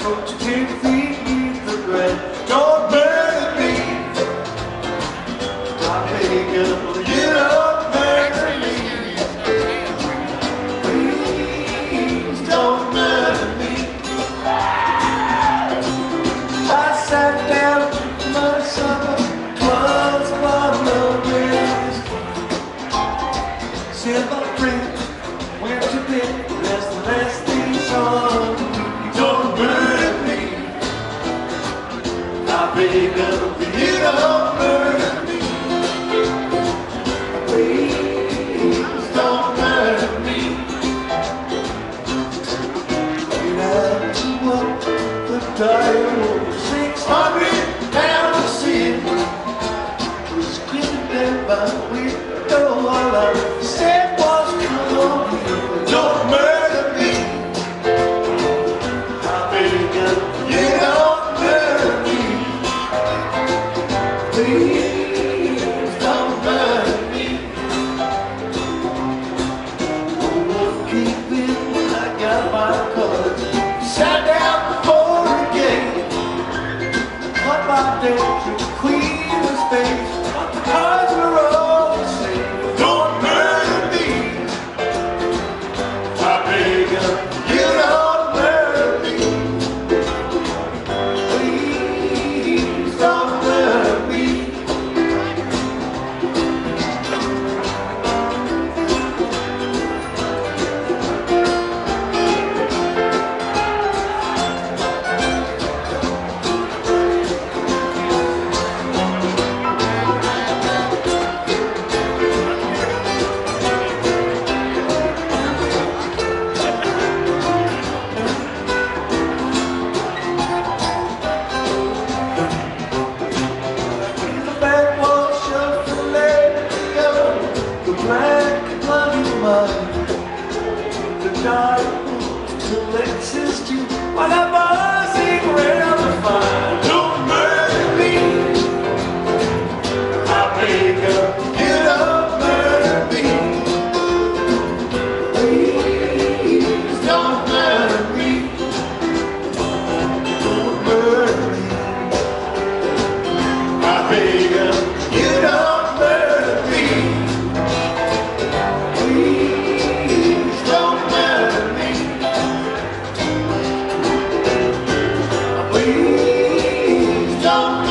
but you can't feed me the bread. Don't murder me. I beg you, you don't murder me. Please don't murder me. I sat down to my supper, 'twas a bottle of whiskey. Silver print, went to bed, that's the last thing on. Don't murder me. I beg of you, don't murder me. Please don't murder me. You know what the dial was 600 pounds of sin. Was gripping there by the window. All I said was, come on, don't murder me. I beg of you, don't murder me. Please don't murder me. Oh, keep it when I got my colors. Sat down before the gate. What my day to the queen of space. What the cards were all the same. Don't murder me. I beg of you, don't murder me. Please don't murder me. The backwash of the Lego, the black bloody mud, the dark to Lexus to while I'm buzzing around the fire. Don't murder me. I beg of you, don't murder me. Please don't murder me. Don't murder me. I beg of you, don't murder me. Please don't murder me. Please don't